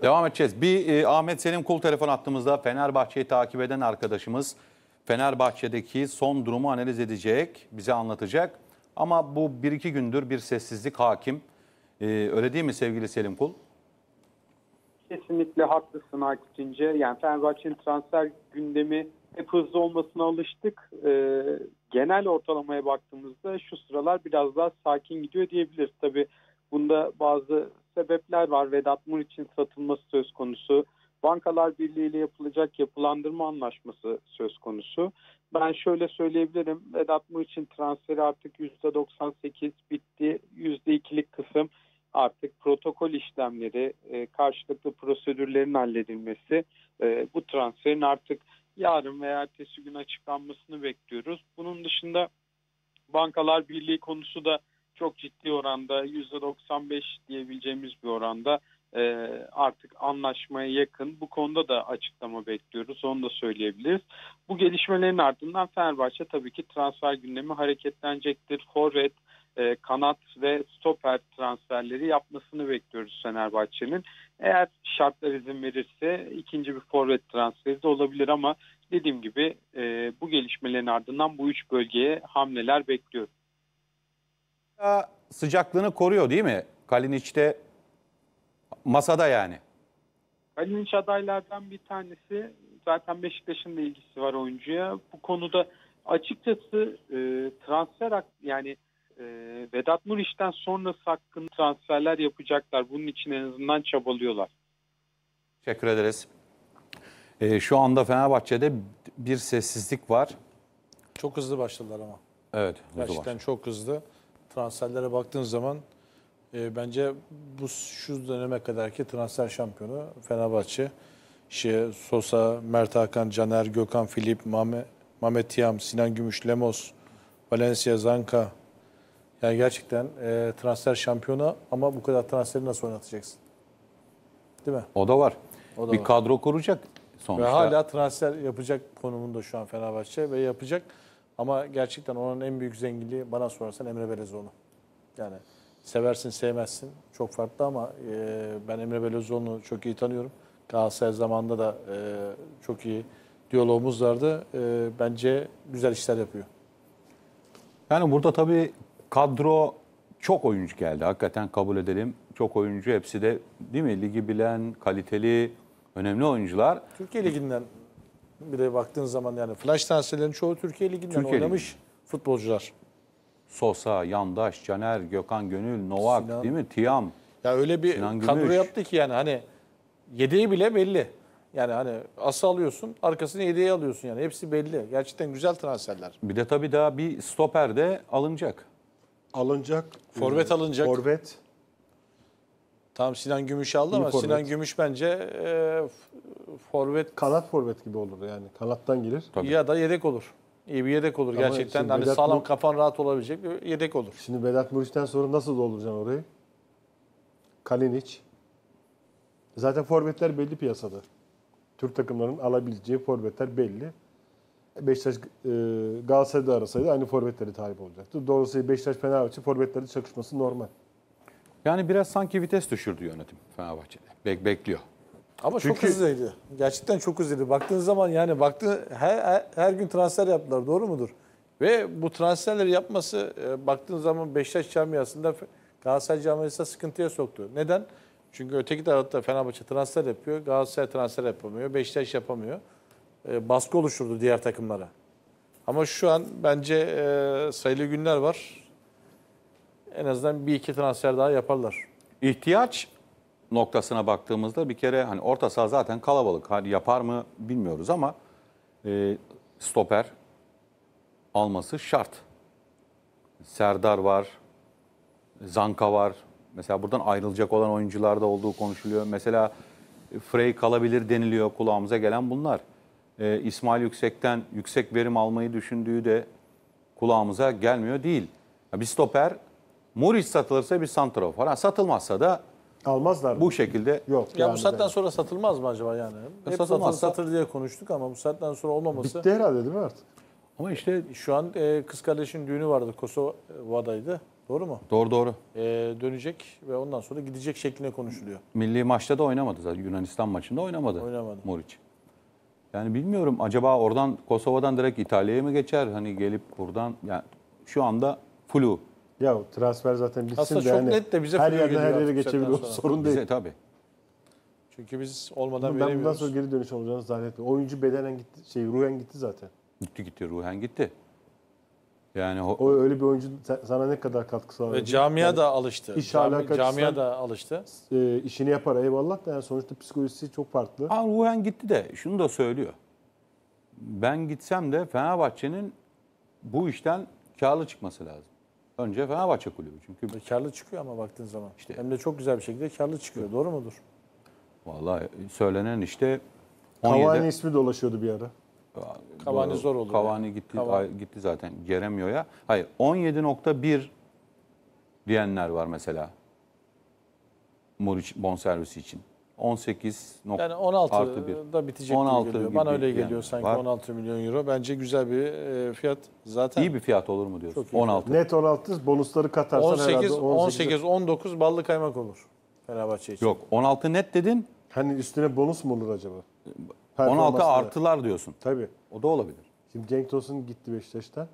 Devam edeceğiz. Ahmet Selim Kul telefon attığımızda Fenerbahçe'yi takip eden arkadaşımız Fenerbahçe'deki son durumu analiz edecek, bize anlatacak. Ama bu 1-2 gündür bir sessizlik hakim. Öyle değil mi sevgili Selim Kul? Kesinlikle haklısın Akif İnce. Yani Fenerbahçe'nin transfer gündemi hep hızlı olmasına alıştık. Genel ortalamaya baktığımızda şu sıralar biraz daha sakin gidiyor diyebiliriz. Tabii bunda bazı sebepler var. Vedat Muriç'in satılması söz konusu. Bankalar Birliği ile yapılacak yapılandırma anlaşması söz konusu. Ben şöyle söyleyebilirim. Vedat Muriç'in transferi artık %98 bitti. %2'lik kısım artık protokol işlemleri, karşılıklı prosedürlerin halledilmesi, bu transferin artık yarın veya ertesi gün açıklanmasını bekliyoruz. Bunun dışında Bankalar Birliği konusu da çok ciddi oranda %95 diyebileceğimiz bir oranda artık anlaşmaya yakın. Bu konuda da açıklama bekliyoruz. Onu da söyleyebiliriz. Bu gelişmelerin ardından Fenerbahçe tabii ki transfer gündemi hareketlenecektir. Forvet, kanat ve stoper transferleri yapmasını bekliyoruz Fenerbahçe'nin. Eğer şartlar izin verirse ikinci bir forvet transferi de olabilir ama dediğim gibi bu gelişmelerin ardından bu üç bölgeye hamleler bekliyoruz. Sıcaklığını koruyor değil mi? Kalinic'te masada yani. Kalinic adaylardan bir tanesi. Zaten Beşiktaş'ın da ilgisi var oyuncuya. Bu konuda açıkçası transfer yani Vedat Muriç'ten sonrası hakkında transferler yapacaklar. Bunun için en azından çabalıyorlar. Teşekkür ederiz. Şu anda Fenerbahçe'de bir sessizlik var. Çok hızlı başladılar ama. Evet. Gerçekten çok hızlı. Transferlere baktığın zaman bence şu döneme kadarki transfer şampiyonu Fenerbahçe. Sosa, Mert Hakan, Caner, Gökhan, Filip, Mehmet Tiam, Sinan Gümüş, Lemos, Valencia, Zanka. Yani gerçekten transfer şampiyonu ama bu kadar transferi nasıl oynatacaksın? Değil mi? O da var. Bir var. kadro kuracak sonuçta. Ve hala transfer yapacak konumunda şu an Fenerbahçe ve yapacak. Ama gerçekten onun en büyük zenginliği bana sorarsan Emre Belezoğlu. Yani seversin sevmezsin çok farklı ama ben Emre Belezoğlu'nu çok iyi tanıyorum. Galatasaray zamanında da çok iyi diyalogumuz vardı. Bence güzel işler yapıyor. Yani burada tabii kadro çok oyuncu geldi. Hakikaten kabul edelim. Çok oyuncu hepsi de değil mi? Ligi bilen, kaliteli, önemli oyuncular. Türkiye Ligi'nden bir de baktığın zaman yani flash transferlerin çoğu Türkiye Ligi'nden oynamış futbolcular. Sosa, Yandaş, Caner, Gökhan Gönül, Novak Sinan, değil mi? Tiam. Ya öyle bir kadro yaptı ki yani hani yedeği bile belli. Yani hani ası alıyorsun, arkasına yedeği alıyorsun yani. Hepsi belli. Gerçekten güzel transferler. Bir de tabii daha bir stoper de alınacak. Alınacak. Forvet alınacak. Forvet. Tamam Sinan Gümüş aldı ama forvet. Sinan Gümüş bence forvet. Kanat forvet gibi olur yani. Kanattan gelir. Tabii. Ya da yedek olur. İyi bir yedek olur. Ama Gerçekten hani Vedat sağlam kafan rahat olabilecek bir yedek olur. Şimdi Vedat Muriç'ten sonra nasıl dolduracaksın orayı? Kalinic. Zaten forvetler belli piyasada. Türk takımlarının alabileceği forvetler belli. Beşiktaş Galatasaray'da arasaydı aynı forvetleri talip olacaktı. Dolayısıyla Beşiktaş Fenerbahçe forvetleri çakışması normal. Yani biraz sanki vites düşürdü yönetim Fenerbahçe'de. Bekliyor. Ama Çünkü çok hızlıydı. Gerçekten çok hızlıydı. Baktığınız zaman yani her gün transfer yaptılar. Doğru mudur? Ve bu transferleri yapması baktığınız zaman Beşiktaş camiasında Galatasaray camiasında sıkıntıya soktu. Neden? Çünkü öteki tarafta Fenerbahçe transfer yapıyor. Galatasaray transfer yapamıyor. Beşiktaş yapamıyor. Baskı oluşturdu diğer takımlara. Ama şu an bence sayılı günler var. En azından bir iki transfer daha yaparlar. İhtiyaç noktasına baktığımızda bir kere hani orta saha zaten kalabalık. Hani yapar mı bilmiyoruz ama stoper alması şart. Serdar var, Zanka var. Mesela buradan ayrılacak olan oyuncular da olduğu konuşuluyor. Mesela Frey kalabilir deniliyor, kulağımıza gelen bunlar. İsmail Yüksek'ten yüksek verim almayı düşündüğü de kulağımıza gelmiyor değil. Bir stoper, Muriç satılırsa bir santrafor. Satılmazsa da Almazlar. bu şekilde. Yok. Ya bu saatten sonra satılmaz mı acaba yani? Hep satır diye konuştuk ama bu saatten sonra olmaması. Bitti herhalde değil mi artık? Ama işte Şu an kız kardeşin düğünü vardı. Kosova'daydı. Doğru mu? Doğru. Dönecek ve ondan sonra gidecek şeklinde konuşuluyor. Milli maçta da oynamadı zaten. Yunanistan maçında oynamadı. Oynamadı. Muriç. Yani bilmiyorum, acaba oradan Kosova'dan direkt İtalya'ya mı geçer? Hani gelip buradan, yani şu anda flu. Ya transfer zaten bitsin Aslında de çok hani net de bize her flu yerden geliyor her yere artık geçebilir. O sonra. sorun değil. Bize tabii. Çünkü biz olmadan Ben bundan veremiyoruz. sonra geri dönüş olacağını zannetmiyorum. Oyuncu bedenen gitti, ruhen gitti zaten. Gitti ruhen gitti. Yani O öyle bir oyuncu sana ne kadar katkı sağladı? Ve camia da alıştı. iş alakası Camia sen- da alıştı. İşini yapar eyvallah da yani sonuçta psikolojisi çok farklı. ruhen gitti de şunu da söylüyor. Ben gitsem de Fenerbahçe'nin bu işten karlı çıkması lazım. Önce Fenerbahçe kulübü. Çünkü Karlı çıkıyor ama baktığın zaman. İşte- Hem de çok güzel bir şekilde karlı çıkıyor. Doğru mudur? vallahi söylenen işte 17. Cavani ismi dolaşıyordu bir ara. Cavani Doğru. zor olur Cavani yani. gitti, Cavani. gitti zaten. Gelemiyor'ya. Hayır, 17.1 diyenler var mesela. Muriç bonservisi için. 18 Yani artı bir. 16'da bitecek 16 gibi geliyor. Bana gibi öyle geliyor yani sanki var. 16 milyon euro. Bence güzel bir fiyat. Zaten İyi bir fiyat olur mu diyorsun? Çok iyi 16. Net 16 bonusları katarsan 18, herhalde 18, 19 ballı kaymak olur Fenerbahçe için. Yok, 16 net dedin. Hani üstüne bonus mu olur acaba? 16 Performansına. artılar diyorsun. Tabii. O da olabilir. Şimdi Cenk Tosun gitti Beşiktaş'tan.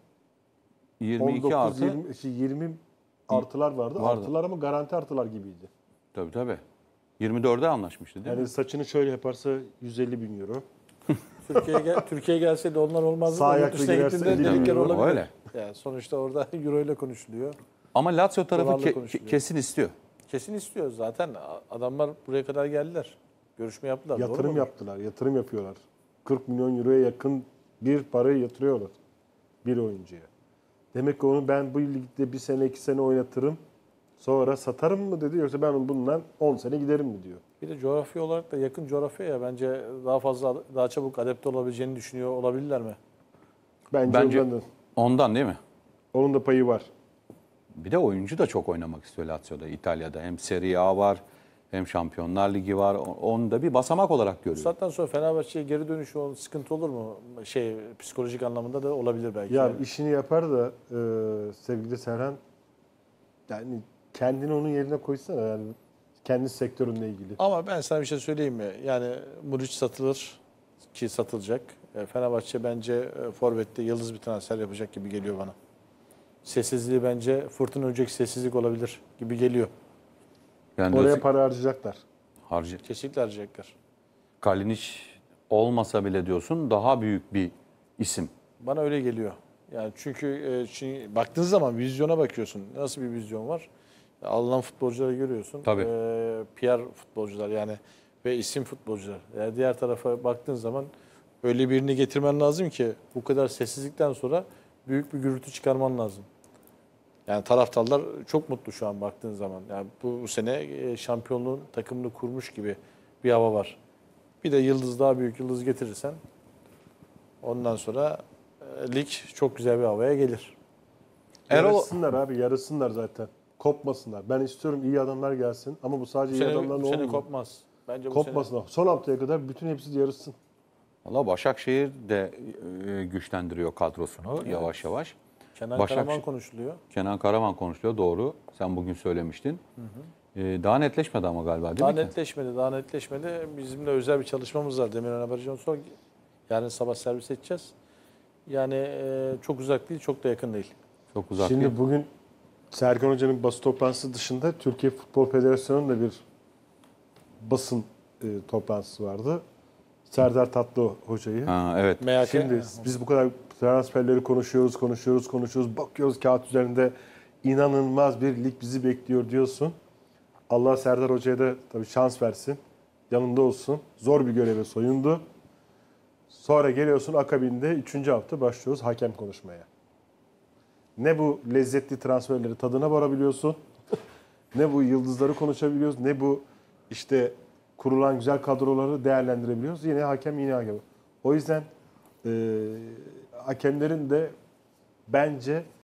22 19, artı. 20 artılar vardı. Vardı. Artılar ama garanti artılar gibiydi. Tabii. 24'e anlaşmıştı değil Yani mi? saçını şöyle yaparsa 150 bin euro. Türkiye'ye gelse de onlar olmazdı. Sağ da yurt ayakla dışına girerse gittiğinde 50 bin dedikleri euro. olabilir. Öyle. Yani sonuçta orada euro ile konuşuluyor. Ama Lazio tarafı Dolarla konuşuluyor. kesin istiyor. Kesin istiyor zaten. Adamlar buraya kadar geldiler. Görüşme yaptılar. doğru Yatırım mu? yaptılar. Yatırım yapıyorlar. 40 milyon euroya yakın bir parayı yatırıyorlar bir oyuncuya. Demek ki onu ben bu ligde bir sene 2 sene oynatırım. Sonra satarım mı dedi, yoksa ben bundan 10 sene giderim mi diyor. Bir de coğrafya olarak da yakın coğrafyaya bence daha çabuk adapte olabileceğini düşünüyor olabilirler mi? Bence ondan da- ondan değil mi? onun da payı var. Bir de oyuncu da çok oynamak istiyor Lazio'da, İtalya'da. Hem Serie A var, hem Şampiyonlar Ligi var. Onu da bir basamak olarak Bu görüyor. saatten sonra Fenerbahçe'ye geri dönüşü sıkıntı olur mu? Psikolojik anlamında da olabilir belki. Ya yani. işini yapar da sevgili Serhan, yani kendini onun yerine koysana, yani kendi sektörünle ilgili. Ama ben sana bir şey söyleyeyim mi? Yani Muriç satılır ki satılacak. Fenerbahçe bence forvette yıldız bir transfer yapacak gibi geliyor bana. Sessizliği bence fırtına önceki sessizlik olabilir gibi geliyor. Yani Oraya diyorsun, para harcayacaklar. Kesinlikle harcayacaklar. Kalinic olmasa bile diyorsun daha büyük bir isim. Bana öyle geliyor. Yani çünkü baktığın zaman vizyona bakıyorsun. Nasıl bir vizyon var? Alınan futbolcuları görüyorsun. Tabii. PR futbolcular yani ve isim futbolcular. Yani diğer tarafa baktığın zaman öyle birini getirmen lazım ki bu kadar sessizlikten sonra büyük bir gürültü çıkarman lazım. Yani taraftarlar çok mutlu şu an baktığın zaman. Yani bu sene şampiyonluğun takımını kurmuş gibi bir hava var. Bir de daha büyük yıldız getirirsen ondan sonra lig çok güzel bir havaya gelir. Yarışsınlar abi, yarışsınlar zaten. Kopmasınlar. Ben istiyorum iyi adamlar gelsin ama bu sadece iyi adamlar Bu sene olmuyor. kopmaz. Bence bu Kopmasınlar. Son haftaya kadar bütün hepsi yarışsın. Valla Başakşehir de güçlendiriyor kadrosunu yavaş yavaş. sene Kenan Başakşehir- Karaman konuşuluyor. Kenan Karaman konuşuyor, doğru. Sen bugün söylemiştin. Daha netleşmedi ama galiba değil Daha mi? netleşmedi, netleşmedi. Bizim de özel bir çalışmamız var. Demirhan Haberci'nin sonra yarın sabah servis edeceğiz. Yani çok uzak değil, çok da yakın değil. Çok uzak Şimdi değil. bugün Serkan Hoca'nın basın toplantısı dışında Türkiye Futbol Federasyonu'nun da bir basın toplantısı vardı. Serdar Tatlı Hoca'yı. Ha, evet. MHK, Şimdi biz bu kadar transferleri konuşuyoruz. Bakıyoruz kağıt üzerinde inanılmaz bir lig bizi bekliyor diyorsun. Allah Serdar Hoca'ya da tabii şans versin. Yanında olsun. Zor bir göreve soyundu. Sonra geliyorsun akabinde 3. hafta başlıyoruz hakem konuşmaya. Ne bu lezzetli transferleri tadına varabiliyorsun. Ne bu yıldızları konuşabiliyoruz. Ne bu işte kurulan güzel kadroları değerlendirebiliyoruz. Yine hakem. O yüzden hakemlerin de bence